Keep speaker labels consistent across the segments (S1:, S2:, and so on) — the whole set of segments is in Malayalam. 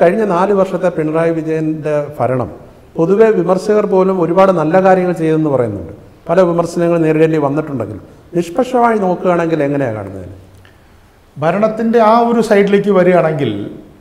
S1: കഴിഞ്ഞ 4 വർഷത്തെ പിണറായി വിജയൻ്റെ ഭരണം പൊതുവെ വിമർശകർ പോലും ഒരുപാട് നല്ല കാര്യങ്ങൾ ചെയ്തെന്ന് പറയുന്നുണ്ട്. പല വിമർശനങ്ങൾ നേരിടേണ്ടി വന്നിട്ടുണ്ടെങ്കിലും നിഷ്പക്ഷമായി നോക്കുകയാണെങ്കിൽ എങ്ങനെയാണ് കാണുന്നത്?
S2: ഭരണത്തിൻ്റെ ആ ഒരു സൈഡിലേക്ക് വരികയാണെങ്കിൽ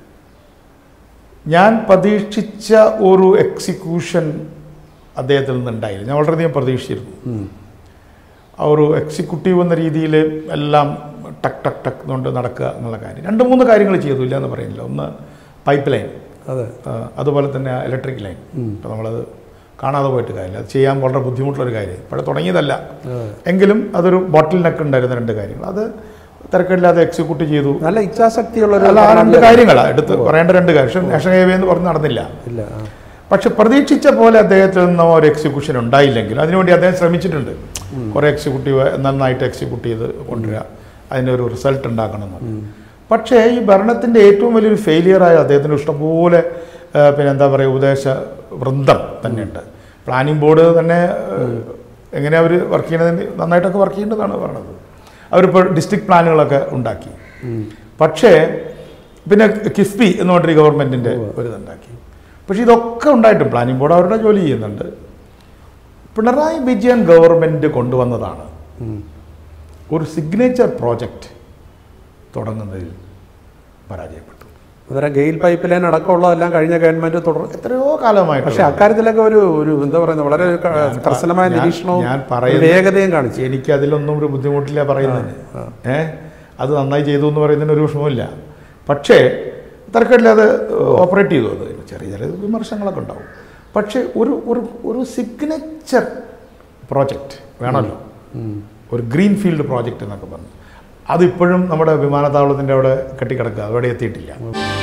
S2: ഞാൻ പ്രതീക്ഷിച്ച ഒരു എക്സിക്യൂഷൻ അദ്ദേഹത്തിൽ നിന്നുണ്ടായില്ല. ഞാൻ വളരെയധികം പ്രതീക്ഷിച്ചിരുന്നു. ആ ഒരു എക്സിക്യൂട്ടീവ് എന്ന രീതിയിൽ എല്ലാം ടക്ക് ടക്ക് ടക്ക് കൊണ്ട് നടക്കുക എന്നുള്ള കാര്യം. 2-3 കാര്യങ്ങൾ ചെയ്തു, ഇല്ല എന്ന് പറയുന്നില്ല. ഒന്ന് പൈപ്പ് ലൈൻ, അതുപോലെ തന്നെ ഇലക്ട്രിക് ലൈൻ. ഇപ്പോൾ നമ്മളത് കാണാതെ പോയിട്ട് കാര്യമില്ല, അത് ചെയ്യാൻ വളരെ ബുദ്ധിമുട്ടുള്ളൊരു കാര്യം. ഇപ്പോഴെ തുടങ്ങിയതല്ല എങ്കിലും അതൊരു ബോട്ടിൽ നെക്ക് ഉണ്ടായിരുന്ന 2 കാര്യങ്ങൾ. അത് തിരക്കില്ലാതെ എക്സിക്യൂട്ട് ചെയ്തു.
S1: നല്ല ഇച്ഛാശക്തിയുള്ള
S2: 2 കാര്യങ്ങളാണ് എടുത്ത് പറയേണ്ട 2 കാര്യം. പക്ഷേ നാഷണൽ ഹൈവേ എന്ന് പറഞ്ഞ് നടന്നില്ല. പക്ഷെ പ്രതീക്ഷിച്ച പോലെ അദ്ദേഹത്തിൽ നിന്നോ ഒരു എക്സിക്യൂഷൻ ഉണ്ടായില്ലെങ്കിൽ അതിനുവേണ്ടി അദ്ദേഹം ശ്രമിച്ചിട്ടുണ്ട്. കുറേ എക്സിക്യൂട്ടീവ് നന്നായിട്ട് എക്സിക്യൂട്ട് ചെയ്ത് കൊണ്ടുവരിക, അതിൻ്റെ ഒരു റിസൾട്ട് ഉണ്ടാക്കണമെന്ന്. പക്ഷേ ഈ ഭരണത്തിൻ്റെ ഏറ്റവും വലിയൊരു ഫെയിലിയറായ അദ്ദേഹത്തിന് ഇഷ്ടംപോലെ പിന്നെ എന്താ പറയുക ഉപദേശ വൃന്ദം തന്നെയുണ്ട്. പ്ലാനിംഗ് ബോർഡ് തന്നെ എങ്ങനെ അവർ വർക്ക് ചെയ്യണതിന് നന്നായിട്ടൊക്കെ വർക്ക് ചെയ്യേണ്ടതാണ് പറയണത്. അവരിപ്പോൾ ഡിസ്ട്രിക്ട് പ്ലാനുകളൊക്കെ ഉണ്ടാക്കി. പക്ഷേ പിന്നെ കിഫ്ബി എന്ന് പറഞ്ഞൊരു ഗവൺമെൻറ്റിൻ്റെ ഒരു ഇതുണ്ടാക്കി. പക്ഷേ ഇതൊക്കെ ഉണ്ടായിട്ടും പ്ലാനിംഗ് ബോർഡ് അവരുടെ ജോലി ചെയ്യുന്നുണ്ട്. പിണറായി വിജയൻ ഗവൺമെൻറ് കൊണ്ടുവന്നതാണ് ഒരു സിഗ്നേച്ചർ പ്രോജക്റ്റ് തുടങ്ങുന്നതിൽ പരാജയപ്പെട്ടു.
S1: അന്നേരം ഗെയിൽ പൈപ്പ് ലൈൻ അടക്കമുള്ളതെല്ലാം കഴിഞ്ഞ ഗവൺമെൻറ് തുടർന്ന്
S2: എത്രയോ കാലമായിട്ട്.
S1: പക്ഷേ അക്കാര്യത്തിലൊക്കെ ഒരു എന്താ പറയുന്നത് വളരെ കർശനമായ നിരീക്ഷണവും
S2: ഞാൻ പറയുന്ന
S1: വേഗതയും കാണിച്ചു.
S2: എനിക്കതിലൊന്നും ഒരു ബുദ്ധിമുട്ടില്ല പറയുന്നതിന്. അത് നന്നായി ചെയ്തു എന്ന് പറയുന്നതിന് ഒരു വിഷമമില്ല. പക്ഷേ തർക്കമില്ലാതെ ഓപ്പറേറ്റ് ചെയ്തു. അത് ചെറിയ ചെറിയ വിമർശനങ്ങളൊക്കെ ഉണ്ടാവും. പക്ഷേ ഒരു സിഗ്നേച്ചർ പ്രോജക്റ്റ് വേണമല്ലോ, ഒരു ഗ്രീൻ ഫീൽഡ് പ്രോജക്റ്റ് എന്നൊക്കെ പറഞ്ഞു. അതിപ്പോഴും നമ്മുടെ വിമാനത്താവളത്തിൻ്റെ അവിടെ കെട്ടിക്കിടക്കുക, അവിടെ എത്തിയിട്ടില്ല.